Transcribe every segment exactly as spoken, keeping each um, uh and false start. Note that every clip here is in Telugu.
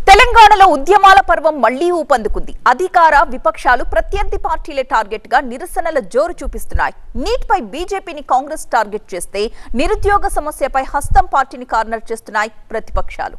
తెలంగాణలో ఉద్యమాల పర్వం మళ్లీ ఊపందుకుంది. అధికార విపక్షాలు ప్రత్యర్థి పార్టీలే టార్గెట్ గా నిరసనల జోరు చూపిస్తున్నాయి. నీట్ పై బీజేపీని కాంగ్రెస్ టార్గెట్ చేస్తే నిరుద్యోగ సమస్యపై హస్తం పార్టీని కార్నర్ చేస్తున్నాయి ప్రతిపక్షాలు.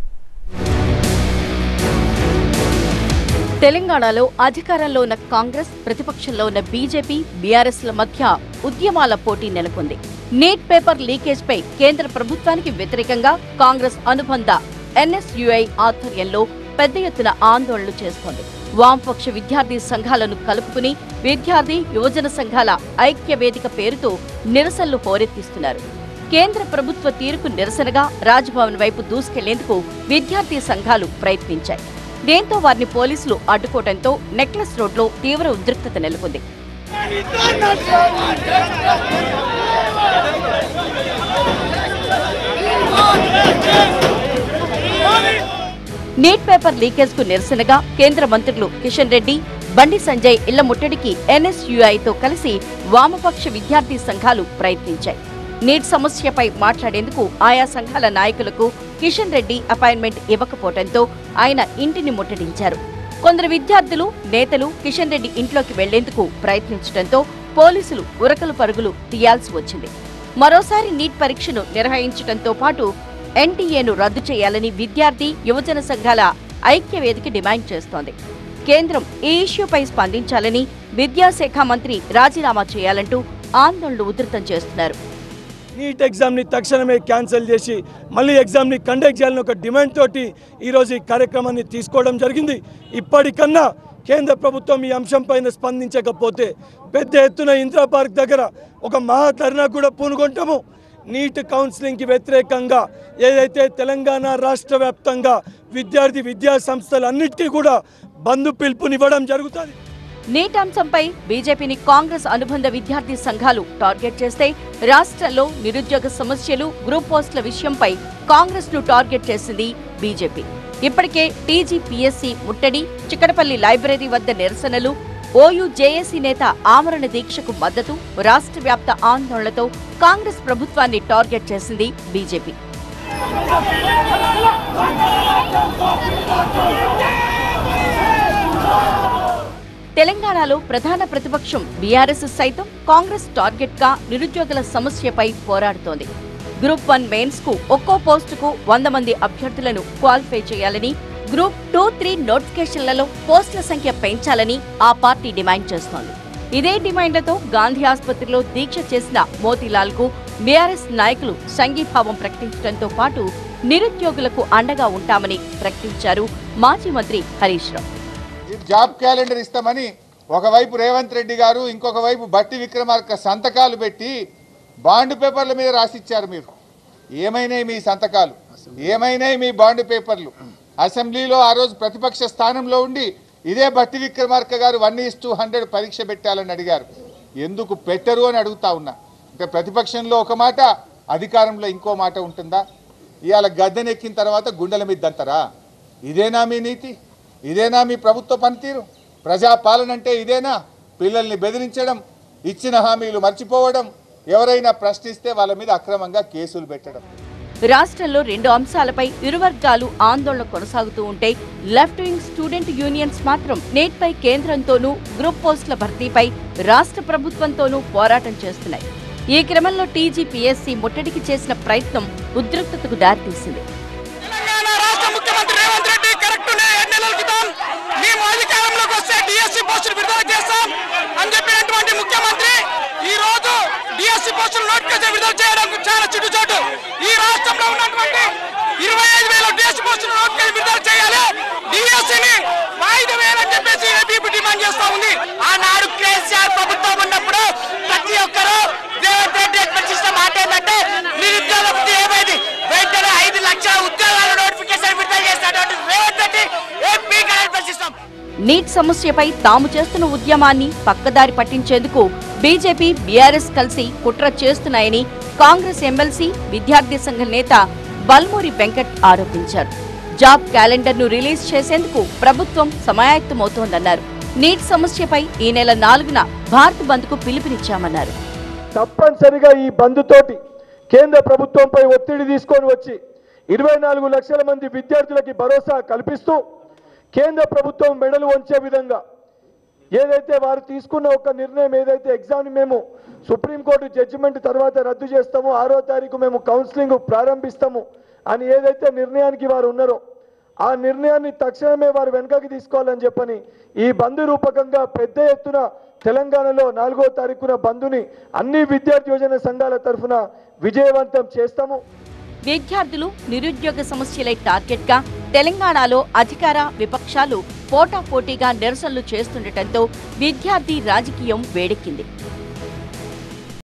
తెలంగాణలో అధికారంలో ఉన్న కాంగ్రెస్, ప్రతిపక్షంలో ఉన్న బీజేపీ, బీఆర్ఎస్ల మధ్య ఉద్యమాల పోటీ నెలకొంది. నీట్ పేపర్ లీకేజ్ పై కేంద్ర ప్రభుత్వానికి వ్యతిరేకంగా కాంగ్రెస్ అనుబంధ ఎన్ఎస్యుఐ ఆధ్వర్యంలో పెద్ద ఎత్తున ఆందోళనలు చేస్తోంది. వామపక్ష విద్యార్థి సంఘాలను కలుపుకుని విద్యార్థి యువజన సంఘాల ఐక్య వేదిక పేరుతో నిరసనలు హోరెత్తిస్తున్నారు. కేంద్ర ప్రభుత్వ తీరుకు నిరసనగా రాజ్భవన్ వైపు దూసుకెళ్లేందుకు విద్యార్థి సంఘాలు ప్రయత్నించాయి. దీంతో వారిని పోలీసులు అడ్డుకోవడంతో నెక్లెస్ రోడ్లో తీవ్ర ఉద్రిక్తత నెలకొంది. నీట్ పేపర్ లీకేజ్ కు నిరసనగా కేంద్ర మంత్రులు కిషన్ రెడ్డి, బండి సంజయ్ ఇళ్ల ముట్టడికి ఎన్ఎస్యుఐతో కలిసి వామపక్ష విద్యార్థి సంఘాలు ప్రయత్నించాయి. నీట్ సమస్యపై మాట్లాడేందుకు ఆయా సంఘాల నాయకులకు కిషన్ రెడ్డి అపాయింట్మెంట్ ఇవ్వకపోవడంతో ఆయన ఇంటిని ముట్టడించారు. కొందరు విద్యార్థులు, నేతలు కిషన్ రెడ్డి ఇంట్లోకి వెళ్లేందుకు ప్రయత్నించడంతో పోలీసులు ఉరకలు పరుగులు తీయాల్సి వచ్చింది. మరోసారి నీట్ పరీక్షను నిర్వహించడంతో పాటు ఎన్టీఏను రద్దు చేయాలని విద్యార్థి యువజన సంఘాల ఐక్య వేదిక డిమాండ్ చేస్తోంది. కేంద్రం ఈ ఇష్యూపై స్పందించాలని, విద్యాశాఖ మంత్రి రాజీనామా చేయాలంటూ ఆందోళనలు ఉధృతం చేస్తున్నారు. నీట్ ఎగ్జామ్ని తక్షణమే క్యాన్సిల్ చేసి మళ్ళీ ఎగ్జామ్ని కండక్ట్ చేయాలని ఒక డిమాండ్ తోటి ఈరోజు ఈ కార్యక్రమాన్ని తీసుకోవడం జరిగింది. ఇప్పటికన్నా కేంద్ర ప్రభుత్వం ఈ అంశంపైన స్పందించకపోతే పెద్ద ఎత్తున ఇందిరా పార్క్ దగ్గర ఒక మహాధర్నా కూడా పూనుకుంటాము. నీట్ కౌన్సిలింగ్కి వ్యతిరేకంగా ఏదైతే తెలంగాణ రాష్ట్ర వ్యాప్తంగా విద్యార్థి విద్యా సంస్థలన్నిటికీ కూడా బంద్ పిలుపునివ్వడం జరుగుతుంది. నీట్ అంశంపై బీజేపీని కాంగ్రెస్ అనుబంధ విద్యార్థి సంఘాలు టార్గెట్ చేస్తే రాష్ట్రంలో నిరుద్యోగ సమస్యలు, గ్రూప్ పోస్టుల విషయంపై కాంగ్రెస్ ను టార్గెట్ చేసింది బీజేపీ. ఇప్పటికే టీజీపీఎస్సీ ముట్టడి, చిక్కడపల్లి లైబ్రరీ వద్ద నిరసనలు, ఓయూ జేఏసీ నేత ఆమరణ దీక్షకు మద్దతు, రాష్ట్ర వ్యాప్త ఆందోళనలతో కాంగ్రెస్ ప్రభుత్వాన్ని టార్గెట్ చేసింది బీజేపీ. తెలంగాణలో ప్రధాన ప్రతిపక్షం బీఆర్ఎస్ సైతం కాంగ్రెస్ టార్గెట్ గా నిరుద్యోగుల సమస్యపై పోరాడుతోంది. గ్రూప్ వన్ మెయిన్స్ కు ఒక్కో పోస్టుకు వంద మంది అభ్యర్థులను క్వాలిఫై చేయాలని, గ్రూప్ టూ త్రీ నోటిఫికేషన్లలో పోస్టుల సంఖ్య పెంచాలని ఆ పార్టీ డిమాండ్ చేస్తోంది. ఇదే డిమాండ్లతో గాంధీ ఆసుపత్రిలో దీక్ష చేసిన మోతీలాల్ కు బీఆర్ఎస్ నాయకులు సంఘీభావం ప్రకటించడంతో పాటు నిరుద్యోగులకు అండగా ఉంటామని ప్రకటించారు మాజీ మంత్రి హరీష్ రావు. జాబ్ క్యాలెండర్ ఇస్తామని ఒకవైపు రేవంత్ రెడ్డి గారు, ఇంకొక వైపు బట్టి విక్రమార్క సంతకాలు పెట్టి బాండ్ పేపర్ల మీద రాసిచ్చారు. మీరు ఏమైనాయి మీ సంతకాలు, ఏమైనాయి మీ బాండ్ పేపర్లు? అసెంబ్లీలో ఆ రోజు ప్రతిపక్ష స్థానంలో ఉండి ఇదే బట్టి విక్రమార్క గారు వన్ ఈస్ టూ హండ్రెడ్ పరీక్ష పెట్టాలని అడిగారు. ఎందుకు పెట్టరు అని అడుగుతా ఉన్నా. అంటే ప్రతిపక్షంలో ఒక మాట, అధికారంలో ఇంకో మాట ఉంటుందా? ఇవాళ గద్దెనెక్కిన తర్వాత గుండెల మీద దంతరా? ఇదేనా మీ నీతి? ఇదేనా మీ ప్రభుత్వ పనితీరు? ప్రజాపాలన అంటే ఇదేనా? పిల్లల్ని బెదిరించడం, ఇచ్చిన హామీలు మర్చిపోవడం, ఎవరైనా ప్రశ్నిస్తే వాళ్ళ మీద అక్రమంగా కేసులు పెట్టడం. రాష్ట్రంలో రెండు అంశాలపై ఇరు వర్గాలు ఆందోళన కొనసాగుతూ ఉంటే లెఫ్ట్ వింగ్ స్టూడెంట్ యూనియన్స్ మాత్రం నీట్ పై కేంద్రంతోనూ, గ్రూప్ పోస్టుల భర్తీపై రాష్ట్ర ప్రభుత్వంతోనూ పోరాటం చేస్తున్నాయి. ఈ క్రమంలో టీజీపీఎస్సీ ముట్టడికి చేసిన ప్రయత్నం ఉద్రిక్తతకు దారితీసింది. చాలా చిట్టుచోటు ఈ రాష్ట్రంలో ఉన్నటువంటి ఇరవై ఐదు వేల డిఎస్సీ పోస్టులు నోటిఫికేషన్ విడుదల చేయాలి, డిఎస్సీని వాయిదా వేయాలని చెప్పేసి ఏబీపీ డిమాండ్ చేస్తా ఉంది. ఆనాడు కేసీఆర్ ప్రభుత్వం ఉన్నప్పుడు ప్రతి ఒక్కరూ రేవంత్ రెడ్డి ప్రశ్నించిన మాట ఏంటంటే నిరుద్యోగ వృత్తి ఏమైంది, వెంటనే ఐదు లక్షల ఉద్యోగాల నోటిఫికేషన్ విడుదల చేసినటువంటి రేవంత్ రెడ్డి ఎంపీ ప్రశ్నిస్తాం. నీట్ సమస్యపై తాము చేస్తున్న ఉద్యమాన్ని పక్కదారి పట్టించేందుకు బీజేపీ, బీఆర్ఎస్ కలిసి కుట్ర చేస్తున్నాయని కాంగ్రెస్ ఎమ్మెల్సీ, విద్యార్థి సంఘ నేత బల్మూరి వెంకట్ ఆరోపించారు. జాబ్ క్యాలెండర్ ను రిలీజ్ చేసేందుకు ప్రభుత్వం సమాయత్తమవుతోందన్నారు. నీట్ సమస్యపై ఈ నెల నాలుగున భారత్ బంద్ కు పిలుపునిచ్చామన్నారు. తప్పనిసరిగా ఈ బంద్ తోటి కేంద్ర ప్రభుత్వంపై ఒత్తిడి తీసుకొని వచ్చి ఇరవై నాలుగు లక్షల మంది విద్యార్థులకి భరోసా కల్పిస్తూ కేంద్ర ప్రభుత్వం మెడలు వంచే విధంగా ఏదైతే వారు తీసుకున్న ఒక నిర్ణయం ఏదైతే ఎగ్జామ్ని మేము సుప్రీంకోర్టు జడ్జిమెంట్ తర్వాత రద్దు చేస్తామో ఆరో తారీఖు మేము కౌన్సిలింగ్ ప్రారంభిస్తాము అని ఏదైతే నిర్ణయానికి వారు ఉన్నారో ఆ నిర్ణయాన్ని తక్షణమే వారు వెనకకి తీసుకోవాలని చెప్పని ఈ బంద్ రూపకంగా పెద్ద ఎత్తున తెలంగాణలో నాలుగో తారీఖున బంద్ని అన్ని విద్యార్థి యోజన సంఘాల తరఫున విజయవంతం చేస్తాము. విద్యార్థులు నిరుద్యోగ సమస్యలే టార్గెట్ గా తెలంగాణలో అధికార విపక్షాలు పోటాపోటీగా నిరసనలు చేస్తుండటంతో విద్యార్థి రాజకీయం వేడెక్కింది.